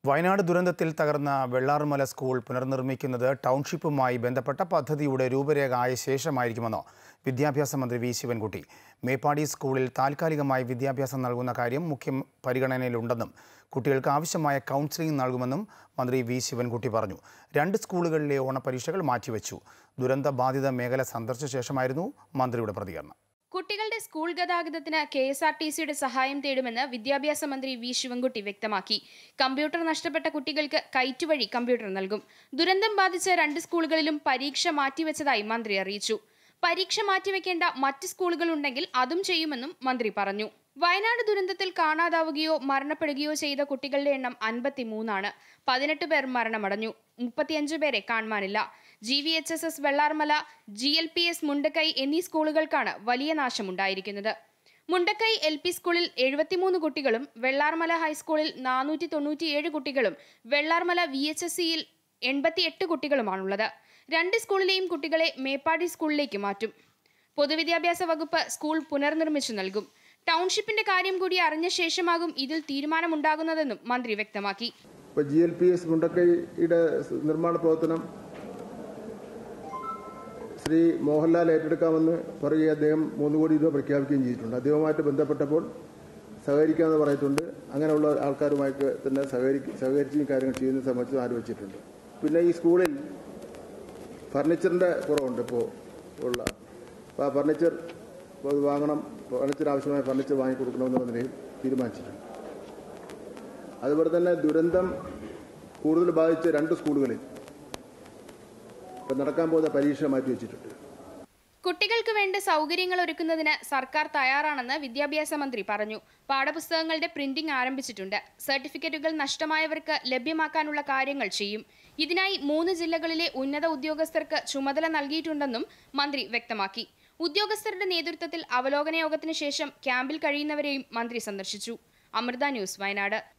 വയനാട് ദുരന്തത്തിൽ തകർന്ന വെള്ളാർമല സ്കൂൾ പുനർനിർമ്മിക്കുന്നത് ടൗൺഷിപ്പുമായി ബന്ധപ്പെട്ട പദ്ധതിയുടെ രൂപരേഖ ആയ ശേഷമായിരിക്കുമെന്ന് വിദ്യാഭ്യാസ മന്ത്രി വി ശിവൻകുട്ടി. മേപ്പാടി സ്കൂളിൽ താൽക്കാലികമായി വിദ്യാഭ്യാസം നൽകുന്ന കാര്യം മുഖ്യ പരിഗണനയിലുണ്ടെന്നും കുട്ടികൾക്ക് ആവശ്യമായ കൗൺസിലിംഗ് നൽകുമെന്നും മന്ത്രി വി ശിവൻകുട്ടി പറഞ്ഞു. 2 സ്കൂളുകളിലെ ഓണപരീക്ഷകൾ മാറ്റിവെച്ചു. ദുരന്ത ബാധിത മേഖല സന്ദർശിച്ച ശേഷമായിരുന്നു മന്ത്രിയുടെ പ്രതികരണം. കുട്ടികളുടെ സ്കൂൾ ഗതാഗതത്തിന് KSRTCയുടെ സഹായം തേടുമെന്ന് വിദ്യാഭ്യാസ മന്ത്രി വി ശിവൻകുട്ടി വ്യക്തമാക്കി. കമ്പ്യൂട്ടർ നഷ്ടപ്പെട്ട കുട്ടികൾക്ക് കൈറ്റ് വഴി കമ്പ്യൂട്ടർ നൽകും. ദുരന്തം ബാധിച്ച 2 സ്കൂളുകളിലും പരീക്ഷ മാറ്റിവെച്ചതായി മന്ത്രി അറിയിച്ചു. പരീക്ഷ മാറ്റിവെക്കേണ്ട മറ്റ് സ്കൂളുകളുണ്ടെങ്കിൽ അതും ചെയ്യുമെന്നും മന്ത്രി പറഞ്ഞു. വയനാട് ദുരന്തത്തിൽ കാണാതാവുകയോ മരണപ്പെടുകയോ ചെയ്ത കുട്ടികളുടെ എണ്ണം 53 ആണ്. 18 പേർ മരണമടഞ്ഞു. 35 പേരെ കാണാനില്ല. GVHSS വെള്ളാർമല, GLPS മുണ്ടക്കൈ എന്നീ സ്കൂളുകൾക്കാണ് വലിയ നാശമുണ്ടായിരിക്കുന്നത്. മുണ്ടക്കൈ LP സ്കൂളിൽ 73 കുട്ടികളും വെള്ളാർമല ഹൈസ്കൂളിൽ 497 കുട്ടികളും വെള്ളാർമല VHSCയിൽ 88 കുട്ടികളുമാണുള്ളത്. 2 സ്കൂളിലെയും കുട്ടികളെ മേപ്പാടി സ്കൂളിലേക്ക് മാറ്റും. പൊതുവിദ്യാഭ്യാസ വകുപ്പ് സ്കൂൾ പുനർനിർമ്മിച്ചു നൽകും. ടൗൺഷിപ്പിന്റെ കാര്യം കൂടി അറിഞ്ഞ ശേഷമാകും ഇതിൽ തീരുമാനമുണ്ടാകുന്നതെന്നും മന്ത്രി വ്യക്തമാക്കി. GLPS മുണ്ടക്കൈയുടെ നിർമ്മാണ പ്രവർത്തനം ശ്രീ മോഹൻലാൽ ഏറ്റെടുക്കാമെന്ന് പറയുകയും അദ്ദേഹം 3 കോടി രൂപ പ്രഖ്യാപിക്കുകയും ചെയ്തിട്ടുണ്ട്. അദ്ദേഹവുമായിട്ട് ബന്ധപ്പെട്ടപ്പോൾ സഹകരിക്കാമെന്ന് പറഞ്ഞിട്ടുണ്ട്. അങ്ങനെയുള്ള ആൾക്കാരുമായിട്ട് തന്നെ സഹകരിച്ച് കാര്യങ്ങൾ ചെയ്യുന്നത് സംബന്ധിച്ച് ആലോചിച്ചിട്ടുണ്ട്. പിന്നെ ഈ സ്കൂളിൽ ഫർണിച്ചറിൻ്റെ കുറവുണ്ട്. ഇപ്പോൾ ഉള്ള അപ്പോൾ ആ ഫർണിച്ചർ വാങ്ങണം, ഫർണിച്ചർ ആവശ്യമായ ഫർണിച്ചർ വാങ്ങിക്കൊടുക്കണമെന്നുള്ള നിലയിൽ തീരുമാനിച്ചിട്ടുണ്ട്. അതുപോലെ തന്നെ ദുരന്തം കൂടുതൽ ബാധിച്ച 2 സ്കൂളുകളിൽ ഇപ്പം നടക്കാൻ പോകുന്ന പരീക്ഷ മാറ്റിവെച്ചിട്ടുണ്ട്. കുട്ടികൾക്ക് വേണ്ട സൗകര്യങ്ങൾ ഒരുക്കുന്നതിന് സർക്കാർ തയ്യാറാണെന്ന് വിദ്യാഭ്യാസ മന്ത്രി പറഞ്ഞു. പാഠപുസ്തകങ്ങളുടെ പ്രിന്റിംഗ് ആരംഭിച്ചിട്ടുണ്ട്. സർട്ടിഫിക്കറ്റുകൾ നഷ്ടമായവർക്ക് ലഭ്യമാക്കാനുള്ള കാര്യങ്ങൾ ചെയ്യും. ഇതിനായി 3 ജില്ലകളിലെ ഉന്നത ഉദ്യോഗസ്ഥർക്ക് ചുമതല നൽകിയിട്ടുണ്ടെന്നും മന്ത്രി വ്യക്തമാക്കി. ഉദ്യോഗസ്ഥരുടെ നേതൃത്വത്തിൽ അവലോകന യോഗത്തിന് ശേഷം ക്യാമ്പിൽ കഴിയുന്നവരെയും മന്ത്രി സന്ദർശിച്ചു. അമൃത ന്യൂസ്, വയനാട്.